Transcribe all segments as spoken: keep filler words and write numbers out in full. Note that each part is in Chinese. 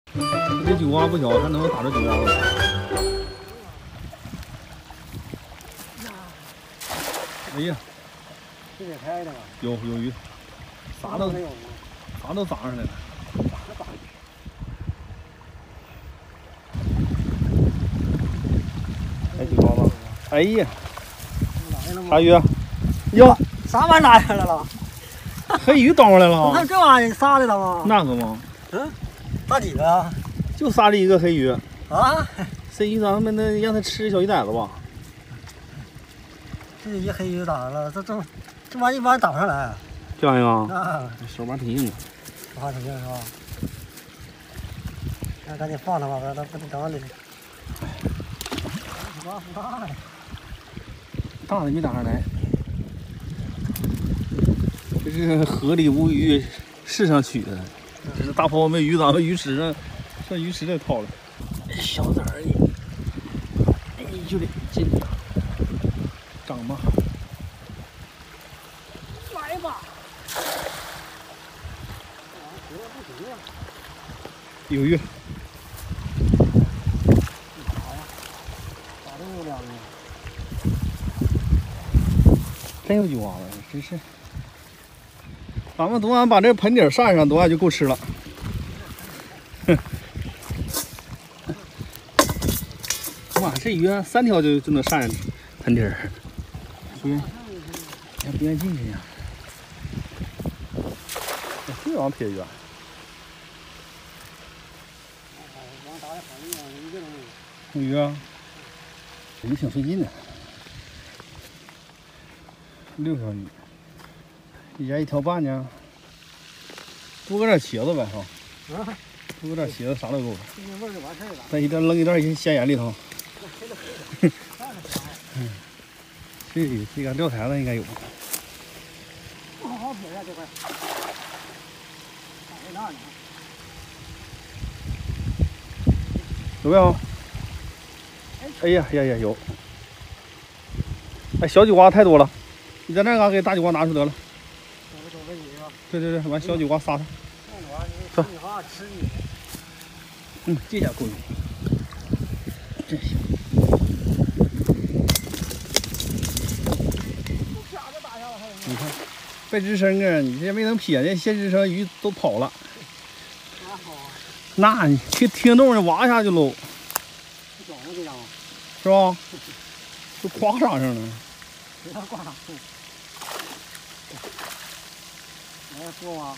这酒蛙不小，看能不能打着酒蛙了。哎呀， 这得开的吧？ 有有鱼，啥都啥都砸上来了。哎，酒蛙吧。哎呀，啥鱼？哟， 啥玩意拿上来了？ 黑鱼တော上来了。 我看这玩意杀的了吗？ 那个吗？ 嗯，杀几个啊？ 就杀了一个黑鱼。 啊？ 这鱼咱们那让它吃小鱼崽子吧。 这一黑鱼咋了？这这这玩意一般打不上来。 这玩意啊？ 啊， 手把挺硬的。 手把挺硬是吧？那赶紧放它吧，不然它不能找你。大大呀！ 大的没打上来。这是河里无鱼，市上取的。这是大泡没鱼，咱们鱼池上上鱼池里套了。小崽儿的，哎，就得进去，长吧。 来吧！ 有鱼。 咋都有两个？ 真有酒蛙了，真是。咱们昨晚把这盆底扇上，昨晚就够吃了。哼，哇，这鱼三条就就能扇盆底儿。别，别别进去呀！这玩意撇鱼啊！有鱼啊！鱼挺费劲的，六条鱼。一家一条半呢，多搁点茄子呗，哈。 啊， 多搁点茄子，啥都够了。 这味儿就完事儿了。 再一点扔一袋咸盐里头。嗯，这这个钓台子应该有。 好好撇下这块。在那呢。 有没有？哎呀呀呀，有。哎，小酒蛙太多了，你在那嘎给大酒蛙拿出得了。对对对，完小酒蛙撒它。走。嗯，这下够用。真行。你看，别吱声啊！你这没能撇呢，先吱声，鱼都跑了。那你听听动静，哇一下就搂，是吧？都夸上上了。 给它挂上。来说吗？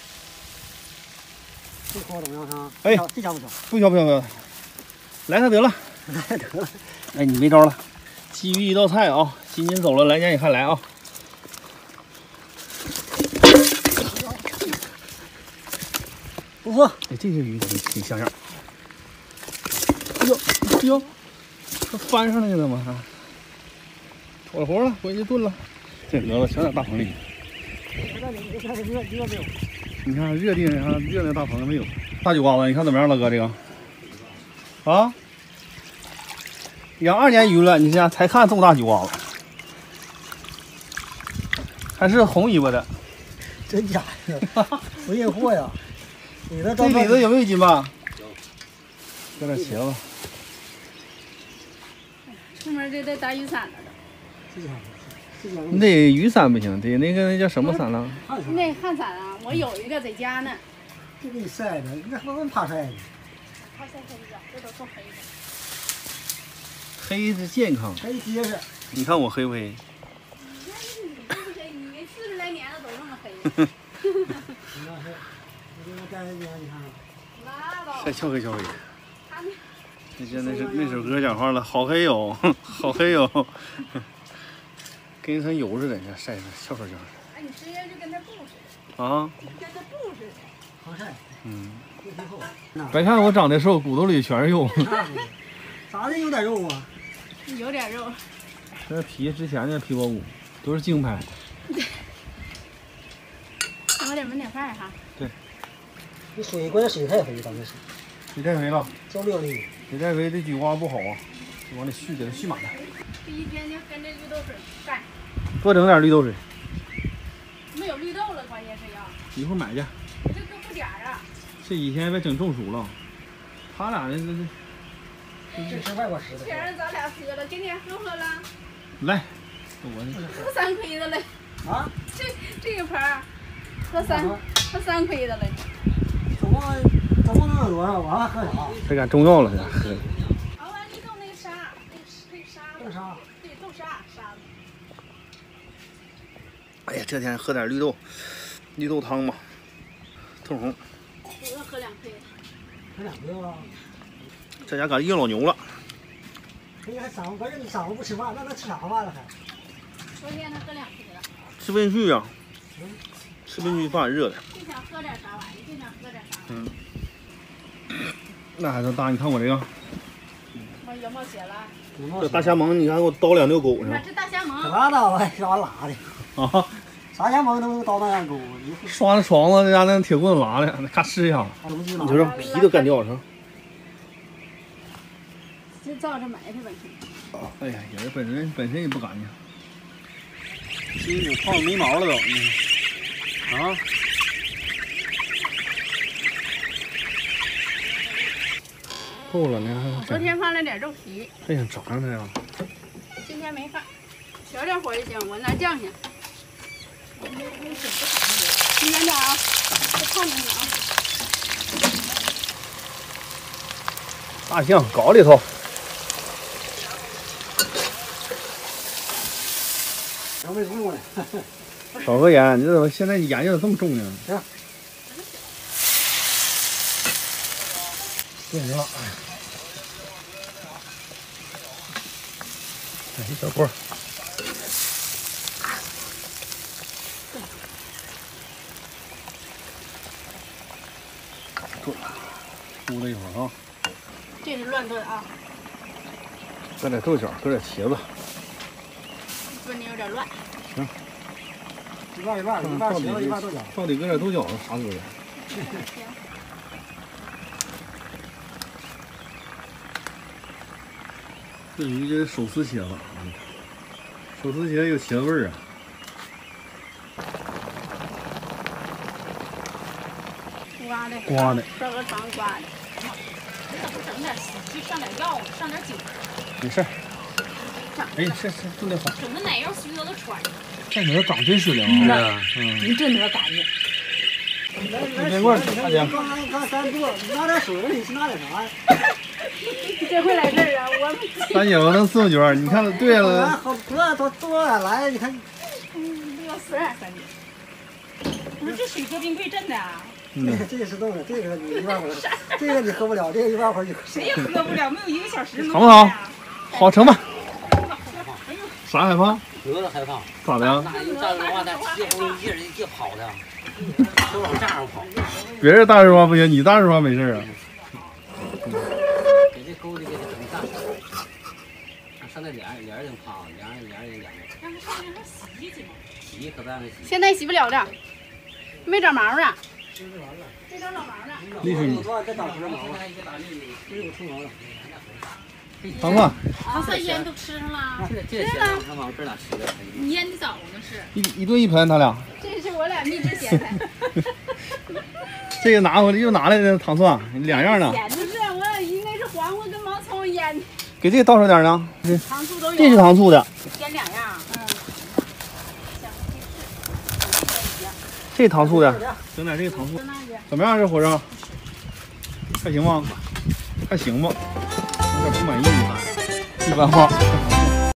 这筐怎么样啊？ 哎， 这家不小， 不小不小不小，来它得了， 来得了。 哎，你没招了，鲫鱼一道菜啊！今年走了，来年也看来啊。 不错， 哎，这些鱼挺挺像样。哎呦哎呦，它翻上来了吗？妥了活了，回去炖了。这鹅子全在大棚里。你看热地上热那大棚没有。大酒蛙子，你看怎么样，老哥这个？啊？养二年鱼了，你这样才看这么大酒蛙子，还是红尾巴的。 真假的？不认货呀！你那这里头有没有金吧？有点茄子。 出门就得带雨伞了都。 你得雨伞不行，得那个那叫什么伞了？ 那汗伞啊，我有一个在家呢。 这给你晒的，那还能怕晒呢？ 怕晒黑的，这都是黑的。 黑是健康， 黑结实。 你看我黑不黑？ 你看你不黑，你四十来年了都这么黑。 你那是，你这个干人家，你看。 拉倒。 晒俏黑俏黑。那现在是那首歌讲话了，好黑哟，好黑哟，跟一层油似的，你看晒的俏俏俏。 哎，你直接就跟那布似的。 啊。 跟那布似的。 防晒。 嗯。别看我长得瘦，骨头里全是肉。 啥的有点肉啊？ 有点肉。 这皮之前的皮包骨都是竞拍。 有点焖点饭哈。 对。 这水关键水太肥，咱这是。 水太肥了。 焦六粒。 水太肥对菊花不好啊，就往里续，给它续满了。 这一天就跟着绿豆水干。 多整点绿豆水。 没有绿豆了，关键是要。 一会儿买去。 这都不点儿啊。 这几天别整中暑了。 他俩这这这是外国吃的。 前儿咱俩喝了，今天喝喝了， 来，我喝三亏的嘞。 啊？ 这这一盘儿喝三喝三亏的嘞。 总共总共能有多少？我还喝啥？ 这干中药了，这喝。 熬完绿豆那个沙，那那沙豆沙。 对，豆沙沙子。 哎呀，这天喝点绿豆，绿豆汤吧，特红。 我要喝两杯。 喝两杯吧。 这家干硬老牛了。 哎呀，还晌午，关键你晌午不吃饭，那能吃啥饭了还？ 昨天他喝两杯了。 吃温煦呀，吃温煦饭热的。 就想喝点啥玩意儿，就想喝点啥。 嗯。那还是大，你看我这个。 我有冒血了。 这大虾獴，你看给我叨两条沟上。 这大虾獴。 拉倒吧，啥拉的？ 啊。 啥虾獴能叨那样沟？ 刷那床子，人家那铁棍子拉的，那咔哧一下，你就让皮都干掉了，是吧？ 就照着买的本身。 啊，哎呀，人本身本身也不干净，金骨泡没毛了都，啊！够了呢。 昨天放了点肉皮。 还想炸上它呀？ 今天没放，小点火就行，我拿酱去。你远点啊，别烫着你啊。 大酱搞里头。 ยังไม่รู้เลย少个盐，你怎么现在你盐就这么重呢？ 行， 变成了，哎，一小锅。炖，炖了一会儿啊。 这是乱炖啊。 搁点豆角，搁点茄子。 炖的有点乱。 行。 一半一半，一半茄子，一半豆角。 到底搁点豆角子啥搁的？这鱼这是手撕茄子，手撕茄子有茄子味儿啊。 刮的。 刮的。 烧个肠刮的。你怎么不整点去上点药，上点酒？ 没事儿。哎，是是，炖的好。 整的奶油须子都穿上。 这鹅长真水灵啊！嗯， 你真得干净。 来来，罐大姐。刚刚刚三做，你拿点水，你是拿点啥呀？ 这回来这儿啊，我们。 三姐夫能四五卷，你看对了。 好，多多多远来？你看。 嗯，这个四二三斤。不是这水喝冰柜镇的啊？ 嗯，这个是冻的，这个你一半会儿，这个你喝不了，这个一半会儿就。 谁也喝不了，没有一个小时。 好不好？好盛吧。啥害怕？ 鹅都害怕。 咋的呀？ 那有大实话，咱一会儿一人一跑的，都往这样跑。 别人大实话不行，你大实话没事啊。 给这沟里给它整大。上那脸脸儿挺胖，脸儿脸儿也凉。 让它上面还洗去吗？ 洗可不让它洗。 现在洗不了了，没长毛呢。没长老毛呢。 历史你。 再长出来毛了，这有出毛了。 糖蒜， 糖蒜腌都吃上了。 这这咸汤他往这哪吃的？ 你腌的早呢是？ 一一顿一盆，他俩。 这是我俩秘制咸菜。 这个拿回来又拿来的糖蒜，两样的。 咸的是我应该是黄瓜跟毛葱腌的。 给这个倒上点呢。 糖醋都有。 这是糖醋的。 腌两样，嗯。 这糖醋的，整点这个糖醋。怎么样？这火烧还行吗？还行吧，有点不满意，一般化。